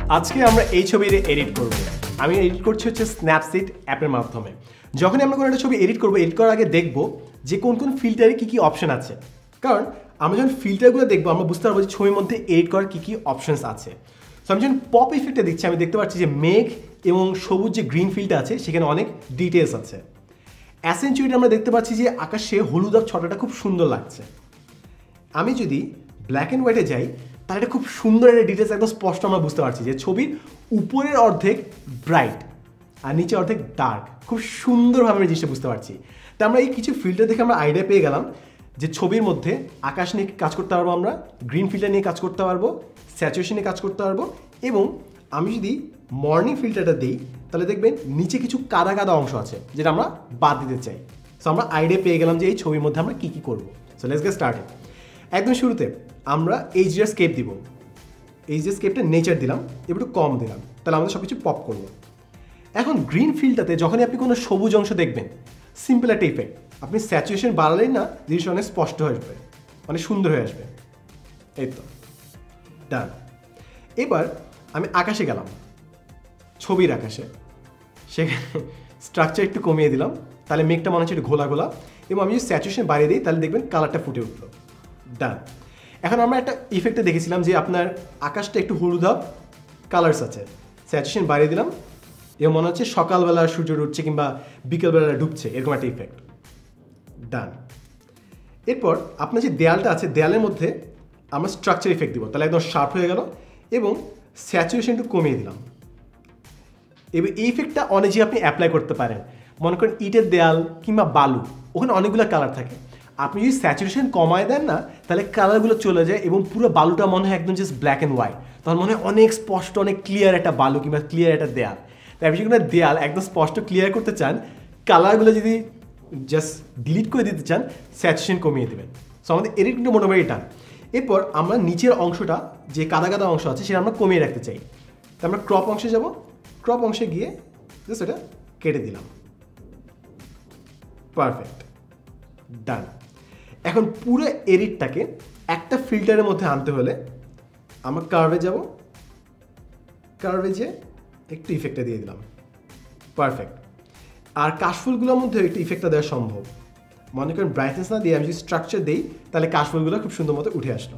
আজকে আমরা এই ছবির এডিট করব। আমি এডিট করছি হচ্ছে স্ন্যাপসিড অ্যাপের মাধ্যমে। যখনই আমরা কোনো একটা ছবি এডিট করব, এডিট করার আগে দেখব যে কোন কোন ফিল্টারে কী কী অপশন আছে। কারণ আমরা যখন ফিল্টারগুলো দেখবো আমরা বুঝতে পারবো যে ছবির মধ্যে এডিট করার কী কী অপশনস আছে। সো আমি যখন পপ ইফেক্টটা দিচ্ছি আমি দেখতে পাচ্ছি যে মেঘ এবং সবুজ যে গ্রিন ফিল্ডটা আছে সেখানে অনেক ডিটেলস আছে। অ্যাসেনচুইটে আমরা দেখতে পাচ্ছি যে আকাশে হলুদাব ছটাটা খুব সুন্দর লাগছে। আমি যদি ব্ল্যাক অ্যান্ড হোয়াইটে যাই তাহলে এটা খুব সুন্দর একটা ডিটেলস একদম স্পষ্ট আমরা বুঝতে পারছি যে ছবির উপরের অর্ধেক ব্রাইট আর নিচে অর্ধেক ডার্ক। খুব সুন্দরভাবে আমরা জিনিসটা বুঝতে পারছি। তো আমরা এই কিছু ফিল্টার দেখে আমরা আইডিয়া পেয়ে গেলাম যে ছবির মধ্যে আকাশ নিয়ে কাজ করতে পারবো, আমরা গ্রিন ফিল্টার নিয়ে কাজ করতে পারবো, স্যাচুরেশন নিয়ে কাজ করতে পারবো, এবং আমি যদি মর্নিং ফিল্টারটা দিই তাহলে দেখবেন নিচে কিছু কাদা কাদা অংশ আছে যেটা আমরা বাদ দিতে চাই। সো আমরা আইডিয়া পেয়ে গেলাম যে এই ছবির মধ্যে আমরা কী কী করবো। So let's get started. একদম শুরুতে আমরা এইচডিআর স্কেপ দিব। এইচডিআর স্কেপটা নেচার দিলাম, একটু কম দিলাম, তাহলে আমাদের সব কিছু পপ করবো। এখন গ্রিন ফিল্ডটাতে যখনই আপনি কোনো সবুজ অংশ দেখবেন, সিম্পল একটা ইফেক্ট, আপনি স্যাচুরেশন বাড়ালেই না জিনিসটা অনেক স্পষ্ট হয়ে আসবে, অনেক সুন্দর হয়ে আসবে। এই তো ডান। এবার আমি আকাশে গেলাম, ছবির আকাশে, সেখানে স্ট্রাকচার একটু কমিয়ে দিলাম, তাহলে মেঘটা মনে হচ্ছে একটু ঘোলা ঘোলা, এবং আমি যদি স্যাচুরেশন বাড়িয়ে দিই তাহলে দেখবেন কালারটা ফুটে উঠলো। ডান। এখন আমরা একটা ইফেক্টে দেখেছিলাম যে আপনার আকাশটা একটু হলুদাব কালার্স আছে, স্যাচুরেশন বাড়িয়ে দিলাম এবং মনে হচ্ছে সকালবেলা সূর্য উঠছে কিংবা বিকেলবেলা ডুবছে, এরকম একটা ইফেক্ট। ডান। এরপর আপনার যে দেয়ালটা আছে দেয়ালের মধ্যে আমরা স্ট্রাকচার ইফেক্ট দিব, তাহলে একদম শার্প হয়ে গেল, এবং স্যাচুরেশন একটু কমিয়ে দিলাম। এবার এই ইফেক্টটা অনেকই আপনি অ্যাপ্লাই করতে পারেন। মনে করেন ইটের দেয়াল কিংবা বালু, ওখানে অনেকগুলো কালার থাকে, আপনি যদি স্যাচুরেশন কমায় দেন না তাহলে কালারগুলো চলে যায় এবং পুরো বালুটা মনে হয় একদম জাস্ট ব্ল্যাক অ্যান্ড হোয়াইট, তখন মনে হয় অনেক স্পষ্ট, অনেক ক্লিয়ার একটা বালু কিংবা ক্লিয়ার একটা দেয়াল। তাই আপনি যদি কোনো দেয়াল একদম স্পষ্ট ক্লিয়ার করতে চান, কালারগুলো যদি জাস্ট ডিলিট করে দিতে চান, স্যাচুরেশন কমিয়ে দেবেন। সো আমাদের এডিট কিন্তু মোটামুটি এটা। এরপর আমরা নিচের অংশটা যে কাদা কাদা অংশ আছে সেটা আমরা কমিয়ে রাখতে চাই, তো আমরা ক্রপ অংশে যাব, ক্রপ অংশে গিয়ে জাস্ট এটা কেটে দিলাম। পারফেক্ট। ডান। এখন পুরো এডিটটাকে একটা ফিল্টারের মধ্যে আনতে হলে আমরা কার্ভে যাব, কার্ভে যে একটু ইফেক্টটা দিয়ে দিলাম। পারফেক্ট। আর কাশফুলগুলোর মধ্যে একটু ইফেক্টটা দেওয়া সম্ভব। মনে করেন ব্রাইটনেস না দিয়ে আমি যদি স্ট্রাকচার দিই তাহলে কাশফুলগুলো খুব সুন্দর মতো উঠে আসলো।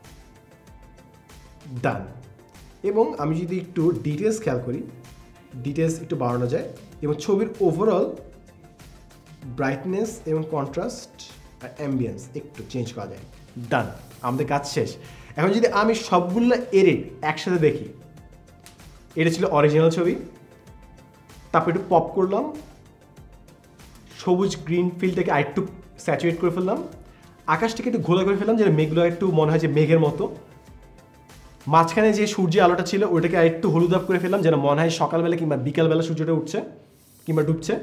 ডান। এবং আমি যদি একটু ডিটেলস খেয়াল করি, ডিটেলস একটু বাড়ানো যায় এবং ছবির ওভারঅল ব্রাইটনেস এবং কন্ট্রাস্ট আর অ্যাম্বিয়েন্স একটু চেঞ্জ করা যায়। ডান। আমাদের কাজ শেষ। এখন যদি আমি সবগুলো এডিট একসাথে দেখি, এটা ছিল অরিজিনাল ছবি, তারপর একটু পপ করলাম, সবুজ গ্রিন ফিল্ডটাকে আরেকটু স্যাচুরেট করে ফেললাম, আকাশটাকে একটু ঘোলা করে ফেললাম যেন মেঘগুলো একটু মনে হয় যে মেঘের মতো, মাঝখানে যে সূর্যের আলোটা ছিল ওইটাকে আরেকটু হলুদাব করে ফেললাম যেন মনে হয় সকালবেলা কিংবা বিকালবেলা সূর্যটা উঠছে কিংবা ডুবছে,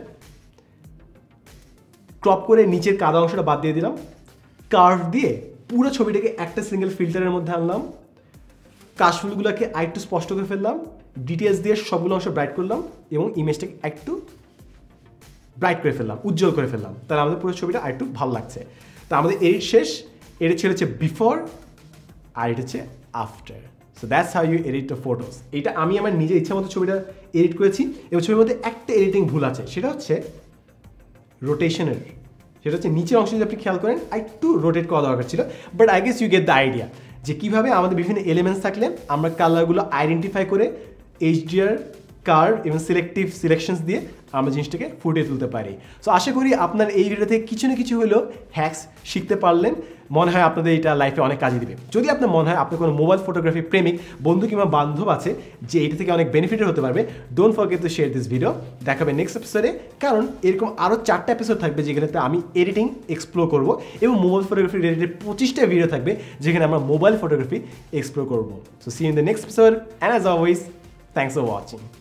ক্রপ করে নিচের কাদা অংশটা বাদ দিয়ে দিলাম, কার্ভ দিয়ে পুরো ছবিটাকে একটা সিঙ্গেল ফিল্টারের মধ্যে আনলাম, কাশফুলগুলোকে আরেকটু স্পষ্ট করে ফেললাম, ডিটেলস দিয়ে সবগুলো অংশ ব্রাইট করলাম এবং ইমেজটাকে একটু ব্রাইট করে ফেললাম, উজ্জ্বল করে ফেললাম, তাহলে আমাদের পুরো ছবিটা আরেকটু ভালো লাগছে। তা আমাদের এডিট শেষ। এডিট ছিল হচ্ছে বিফোর আর এটা হচ্ছে after. So that's how you edit the photos. এটা আমি আমার নিজের ইচ্ছা মতো ছবিটা এডিট করেছি এবং ছবির মধ্যে একটা এডিটিং ভুল আছে, সেটা হচ্ছে রোটেশনের। সেটা হচ্ছে নিচের অংশ যদি আপনি খেয়াল করেন একটু রোটেট করা দরকার ছিল, but I guess you get the idea যে কীভাবে আমাদের বিভিন্ন এলিমেন্টস থাকলে আমরা কালারগুলো আইডেন্টিফাই করে এইচডিআর কার্ভ এবং সিলেকশনস দিয়ে আমরা জিনিসটাকে ফুটিয়ে তুলতে পারি। সো আশা করি আপনার এই ভিডিও থেকে কিছু না কিছু হলেও হ্যাকস শিখতে পারলেন। মনে হয় আপনাদের এটা লাইফে অনেক কাজে দিবে। যদি আপনার মনে হয় আপনার কোনো মোবাইল ফটোগ্রাফি প্রেমিক বন্ধু কিংবা বান্ধব আছে যে এটা থেকে অনেক বেনিফিটেড হতে পারবে, don't forget to share this video. দেখাবে নেক্সট এপিসোডে, কারণ এরকম আরও 4টা এপিসোড থাকবে যেখানেতে আমি এডিটিং এক্সপ্লোর করবো এবং মোবাইল ফটোগ্রাফি রিলেটেড 25টা ভিডিও থাকবে যেখানে আমরা মোবাইল ফটোগ্রাফি এক্সপ্লোর করবো। So see in the next episode, and as always, thanks for watching.